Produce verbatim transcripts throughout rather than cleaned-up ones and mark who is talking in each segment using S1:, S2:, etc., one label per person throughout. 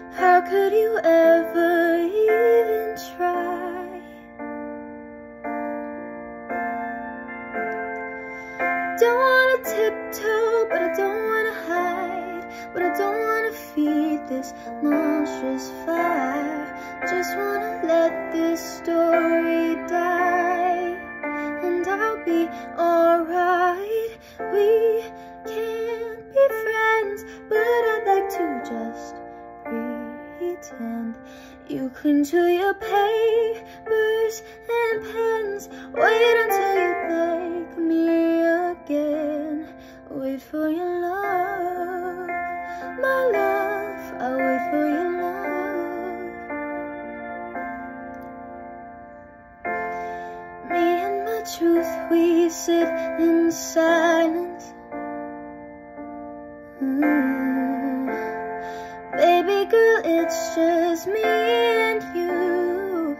S1: How could you ever even try? Don't wanna tiptoe, but I don't wanna hide. But I don't wanna feed this monstrous fire. Just wanna let this story die, and I'll be alright. We can't be friends, but I'd like to just pretend. You cling to your papers and pens. Wait until you like me again. Wait for your love, my love. I'll wait for your love. Me and my truth, we sit in silence. Mm. Baby girl, it's just me and you.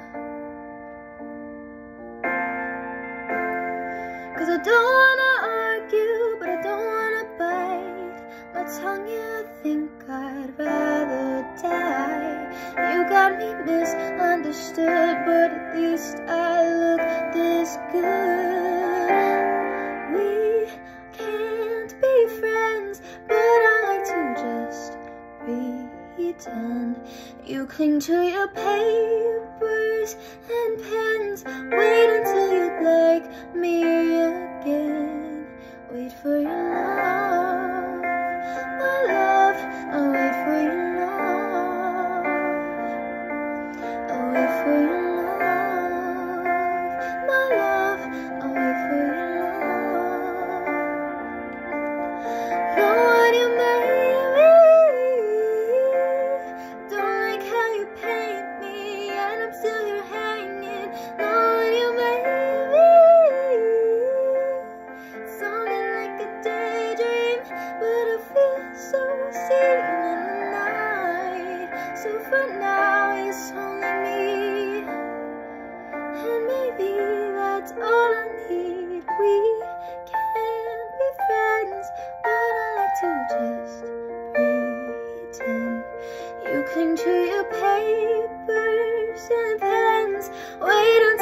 S1: 'Cause I don't wanna argue, but I don't wanna bite my tongue, yeah, I think I'd rather die. You got me misunderstood, but at least I look this good. We can't be friends, but I like to just pretend. You cling to your papers and pens. Wait until you'd like me again. Wait for your love, my love. I'll wait for your love. I'll wait for your love, my love. I'll wait for your love. Know what you made me. Don't like how you paint me, and I'm still here hanging. Know what you made me. Something like a daydream, but I feel so seen in the night. So for now it's only me, and maybe that's all I need. We can't be friends, but I like to just pretend. You cling to your papers and pens. Wait until